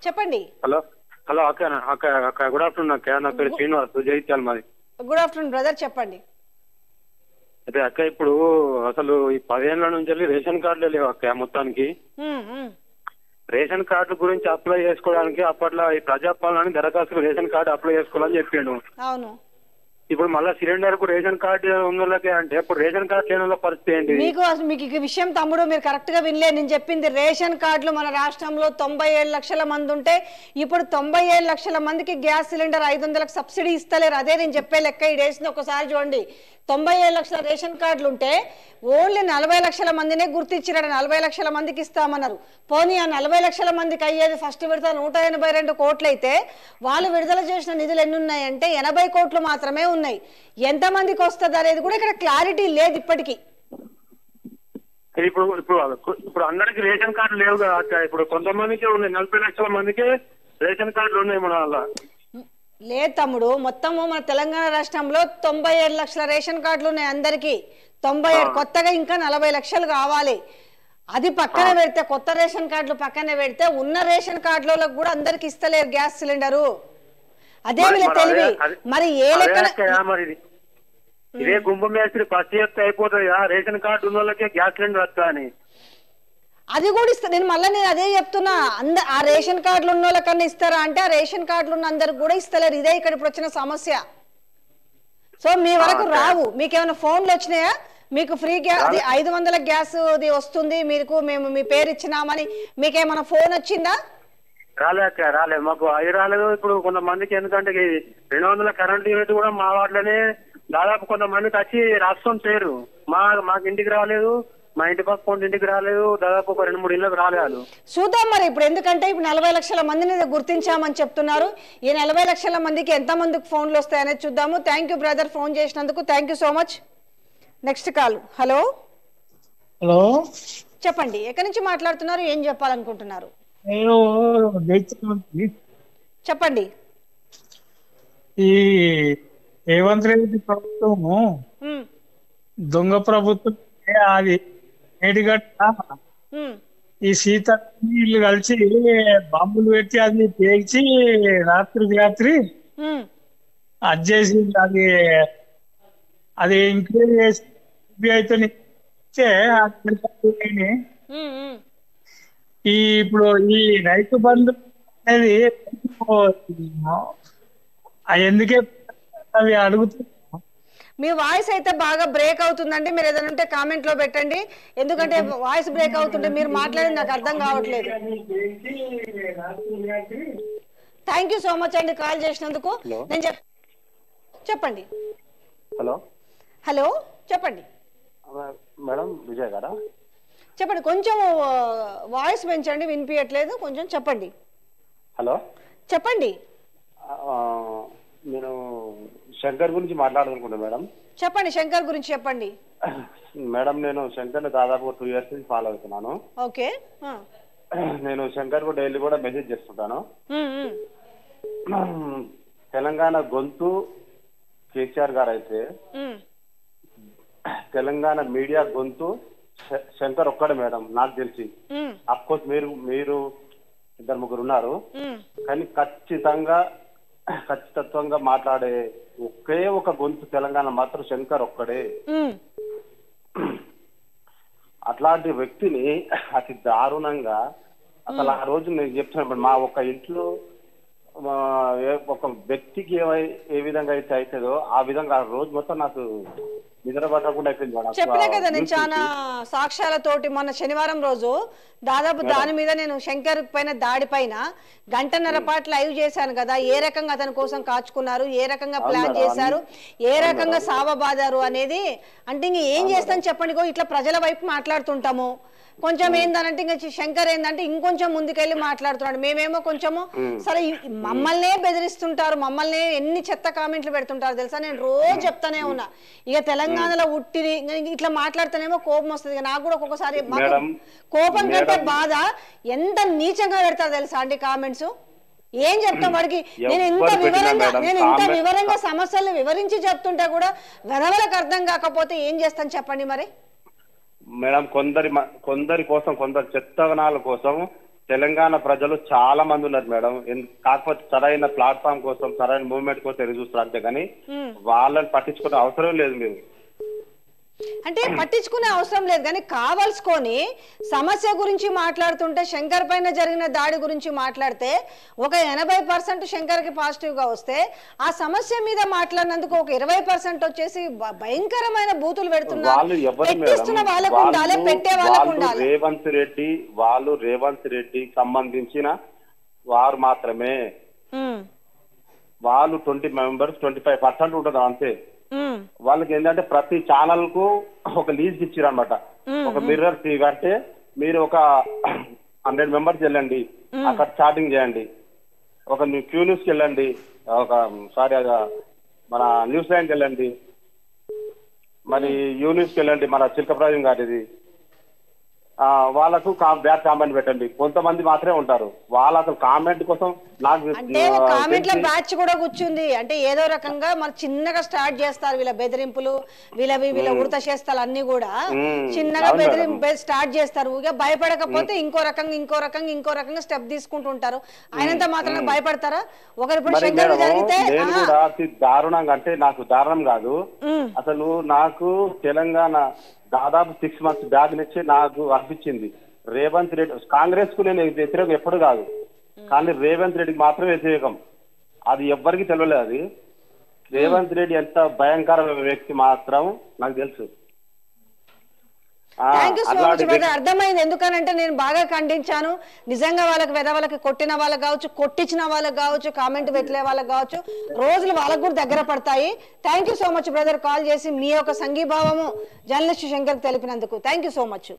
చెప్పండి. Hello hello అక్క అక్క అక్క గుడ్ ఆఫ్టర్నూన్ అక్క. నా పేరు శ్రీనివాస్, జైత్యాల మాది. గుడ్ ఆఫ్టర్నూన్ బ్రదర్, చెప్పండి. అయితే అక్క ఇప్పుడు అసలు ఈ 10 ఏళ్ల నుంచి రేషన్ కార్డులే లేవు అక్క మొత్తానికి. రేషన్ కార్డు గురించి అప్లై చేసుకోవడానికి అప్పట్లో ఈ ప్రజాపాలన దరఖాస్తు రేషన్ కార్డు అప్లై చేసుకోవాలని చెప్పిండు. అవును. ఇప్పుడు మళ్ళీ సిలిండర్ కు రేషన్ కార్డు ఉన్నోళ్ళకే అంటే ఇప్పుడు రేషన్ కార్డు లేని వాళ్ళ పరిస్థితి ఏంటి? మీకు ఈ విషయం తమ్ముడు మీరు కరెక్ట్ గా వినలేదు. నేను చెప్పింది రేషన్ కార్డులు మన రాష్ట్రంలో 97 లక్షల మంది ఉంటే ఇప్పుడు 97 లక్షల మందికి గ్యాస్ సిలిండర్ 500లకు సబ్సిడీ ఇస్తలేరు. అదే నేను చెప్పే లెక్క. ఈ డేస్ ఒకసారి చూడండి. 97 లక్షల రేషన్ కార్డులు ఉంటే ఓన్లీ 40 లక్షల మందినే గుర్తించినాడు. 40 లక్షల మందికి ఇస్తామన్నారు. పోనీ ఆ 40 లక్షల మందికి అయ్యేది ఫస్ట్ విడత 182 కోట్లు అయితే వాళ్ళు విడుదల చేసిన నిధులు ఎన్ని ఉన్నాయంటే 80 కోట్లు మాత్రమే ఉన్నాయి. ఎంతమందికి వస్తుంది అనేది కూడా ఇక్కడ క్లారిటీ లేదు ఇప్పటికీ. ఇప్పుడు ఇప్పుడు ఇప్పుడు అందరికి రేషన్ కార్డు లేవు కదా అక్క. ఇప్పుడు కొంతమందికి ఉన్నాయి, 40 లక్షల మందికి రేషన్ కార్డులు ఉన్నాయి మన వల్ల. లేదు తమ్ముడు, మొత్తము మన తెలంగాణ రాష్ట్రంలో 97 లక్షల రేషన్ కార్డులు ఉన్నాయి అందరికి. 97 కొత్తగా ఇంకా 40 లక్షలు కావాలి. అది పక్కన పెడితే, కొత్త రేషన్ కార్డులు పక్కన పెడితే ఉన్న రేషన్ కార్డులకు కూడా అందరికి ఇస్తలేరు గ్యాస్ సిలిండరు. అదే తెలివి. మరి ఏ లెక్కన ఇదే కుంభమేస్త్రి ఫస్ట్ చెప్తే అయిపోతుంది కదా, రేషన్ కార్డు ఉన్న వాళ్ళకే గ్యాస్ సిలిండర్ వస్తా అని. అది కూడా ఇస్తా. నేను అదే చెప్తున్నా. ఆ రేషన్ కార్డులు ఉన్న వాళ్ళకన్నా ఇస్తారా అంటే ఆ రేషన్ కార్డులు ఉన్న అందరికి కూడా ఇస్తలేరు. ఇదే ఇక్కడ ఇప్పుడు వచ్చిన సమస్య. సో మీ వరకు రావు. మీకేమైనా ఫోన్లు వచ్చినాయా? మీకు ఫ్రీ గ్యాస్ 500 గ్యాస్ వస్తుంది మీకు, మేము మీ పేరు ఇచ్చినామని మీకేమైనా ఫోన్ వచ్చిందా? రాలేక రాలేదు, మాకు అవి రాలేదు. ఇప్పుడు కొంతమందికి ఎందుకంటే 200 కరెంట్ యూనిట్ కూడా మా వాటిలోనే దాదాపు కొంతమందికి వచ్చి రాష్ట్రం పేరు మాకు ఇంటికి రాలేదు, మా ఇంటి పక్క ఇంటికి రాలేదు, దాదాపు ఒక 2-3 ఇళ్ళకి రాలేదు. చూద్దాం మరి ఇప్పుడు. ఎందుకంటే ఇప్పుడు 40 లక్షల మందిని గుర్తించామని చెప్తున్నారు. ఈ 40 లక్షల మందికి ఎంత మందికి ఫోన్లు వస్తాయనేది చూద్దాము. థ్యాంక్ యూ బ్రదర్ ఫోన్ చేసినందుకు. Thank you so much. Next call. Hello hello, చెప్పండి. ఎక్కడి నుంచి మాట్లాడుతున్నారు? ఏం చెప్పాలనుకుంటున్నారు? నేను చెప్పండి. ఈ రేవంత్ రెడ్డి ప్రభుత్వము దొంగ ప్రభుత్వం. అది నేటిగట్ట ఈ సీత వీళ్ళు కలిసి బాంబులు పెట్టి అది పేల్చి రాత్రి అది చేసి అది ఎంక్వైరీ చేసి సిబిఐతో ఈ ఇప్పుడు ఈ రైతు బంధు అనేది ఎందుకే అవి అడుగుతుంది. మీ వాయిస్ అయితే బాగా బ్రేక్ అవుతుందండి. మీరు ఏదైనా ఉంటే కామెంట్ లో పెట్టండి. ఎందుకంటే వాయిస్ బ్రేక్ అవుతుంటే మీరు మాట్లాడేది నాకు అర్థం కావట్లేదు. థ్యాంక్ యూ సో మచ్ అండి కాల్ చేసినందుకు. నేను చెప్పండి. హలో హలో, చెప్పండి మేడం. విజయ్ గారా? చెప్పండి. కొంచెం వాయిస్ పెంచండి, వినిపించట్లేదు. కొంచెం చెప్పండి. హలో, చెప్పండి. నేను శంకర్ గురించి మాట్లాడాలనుకుంటున్నా మేడం. చెప్పండి, శంకర్ గురించి చెప్పండి. మేడం, నేను శంకర్ దాదాపు 2 years నుంచి ఫాలో అవుతున్నాను. ఓకే. నేను శంకర్ కు డైలీ కూడా మెసేజ్ చేస్తుంటాను. తెలంగాణ గొంతు కేసీఆర్ గారు అయితే తెలంగాణ మీడియా గొంతు శంకర్ ఒక్కడే మేడం నాకు తెలిసి. అఫ్కోర్స్ మీరు 2-3 ఉన్నారు, కానీ ఖచ్చితత్వంగా మాట్లాడే ఒకే ఒక గొంతు తెలంగాణ మాత్రం శంకర్ ఒక్కడే. అట్లాంటి వ్యక్తిని అతి దారుణంగా అసలు ఆ రోజు నేను చెప్తున్నాను, మా ఒక ఇంట్లో ఒక వ్యక్తికి ఏ విధంగా అయితే అవుతుందో ఆ విధంగా ఆ రోజు మొత్తం నాకు నిద్ర పట్టకుండా అయిపోయింది. చెప్పినా కదా నేను చాలా సాక్ష్యాలతోటి. మొన్న శనివారం రోజు దాదాపు దాని మీద నేను శంకర్ పైన దాడి పైన 1.5 గంటల పాటు లైవ్ చేశాను కదా. ఏ రకంగా అతని కోసం కాచుకున్నారు, ఏ రకంగా ప్లాన్ చేశారు, ఏ రకంగా సావబాదారు అనేది. అంటే ఇంక ఏం చేస్తాను చెప్పండి. ఇట్లా ప్రజల వైపు మాట్లాడుతుంటాము. కొంచెం ఏందనంటే ఇంకా శంకర్ ఏంటంటే ఇంకొంచెం ముందుకెళ్ళి మాట్లాడుతున్నాడు. మేమేమో కొంచెము సరే మమ్మల్నే బెదిరిస్తుంటారు, మమ్మల్ని ఎన్ని చెత్త కామెంట్లు పెడుతుంటారు తెలుసా. నేను రోజు చెప్తానే ఉన్నా, ఇక తెలంగాణలో ఉట్టిది ఇట్లా మాట్లాడుతానేమో కోపం వస్తుంది. నాకు కూడా ఒక్కొక్కసారి కోపం కంటే బాధ ఎంత నీచంగా పెడతారు తెలుసా అండి కామెంట్స్. ఏం చెప్తాం వాడికి. నేను ఇంత వివరంగా సమస్యలను వివరించి చెప్తుంటే కూడా వెదవలకు అర్థం కాకపోతే ఏం చేస్తాను చెప్పండి మరి. మేడం, కొందరి కోసం, కొందరు చెత్తనాల కోసం తెలంగాణ ప్రజలు చాలా మంది ఉన్నారు మేడం. కాకపోతే సరైన ప్లాట్ఫామ్ కోసం, సరైన మూవ్మెంట్ కోసం ఎదురు చూస్తారు అంతే కానీ వాళ్ళని పట్టించుకునే అవసరం లేదు మీరు. అంటే పట్టించుకునే అవసరం లేదు కానీ కావాల్సుకొని సమస్య గురించి మాట్లాడుతుంటే శంకర్ పైన జరిగిన దాడి గురించి మాట్లాడితే ఒక 80% శంకర్కి పాజిటివ్గా వస్తే ఆ సమస్య మీద మాట్లాడినందుకు ఒక 20% వచ్చేసి భయంకరమైన బూతులు పెడుతున్నారు. పెట్టిస్తున్న వాళ్ళకు ఉండాలి, పెట్టే వాళ్ళకు ఉండాలి. రేవంత్ రెడ్డి సంబంధించిన వారు మాత్రమే. వాళ్ళు 20 మెంబర్స్ 25% ఉంటుంది అంతే. వాళ్ళకి ఏంటంటే ప్రతి ఛానల్ కు ఒక లీజ్ ఇచ్చారు అనమాట. ఒక మిర్రర్ టీవీ అంటే మీరు ఒక 100 మెంబర్స్ వెళ్ళండి, అక్కడ చాటింగ్ చేయండి. ఒక క్యూ న్యూస్కి వెళ్ళండి, మన న్యూస్ లైన్కి వెళ్ళండి, మరి యూ న్యూస్కి వెళ్ళండి, మన చిల్కప్రాజం గారిది. వాళ్ళకు బ్యాడ్ కామెంట్ పెట్టండి. కొంతమంది మాత్రమే ఉంటారు వాళ్ళు అసలు కామెంట్ కోసం. నాకు అంటే కామెంట్ల బ్యాచ్ కూడా కూర్చుంది. అంటే ఏదో రకంగా మరి చిన్నగా స్టార్ట్ చేస్తారు వీళ్ళ బెదిరింపులు, వీళ్ళ ఉడత చేస్తారు అన్ని కూడా చిన్నగా స్టార్ట్ చేస్తారు. ఇక భయపడకపోతే ఇంకో రకంగా స్టెప్ తీసుకుంటుంటారు. ఆయనంత మాత్రం భయపడతారా? ఒకరిప్పుడు శంకర్ జరిగితే దారుణంగా, అంటే నాకు దారుణం కాదు అసలు, నాకు తెలంగాణ దాదాపు 6 months బ్యాక్ నుంచి నాకు అనిపించింది రేవంత్ రెడ్డి, కాంగ్రెస్ కు నేను వ్యతిరేకం ఎప్పుడు కాదు కానీ రేవంత్ రెడ్డికి మాత్రం వ్యతిరేకం. అది ఎవ్వరికి తెలియలేదు. అది రేవంత్ రెడ్డి ఎంత భయంకరమైన వ్యక్తి మాత్రం నాకు తెలుసు. అర్థమైంది. ఎందుకనంటే నేను బాగా ఖండించాను. నిజంగా వాళ్ళకి కొట్టిన వాళ్ళకి కావచ్చు, కొట్టించిన వాళ్ళకి కావచ్చు, కామెంట్ పెట్టలే వాళ్ళకి కావచ్చు, రోజులు వాళ్ళకు కూడా దగ్గర పడతాయి. Thank you so much brother, call చేసి మీ యొక్క సంఘీభావము జర్నలిస్ట్ శంకర్ తెలిపినందుకు. Thank you so much.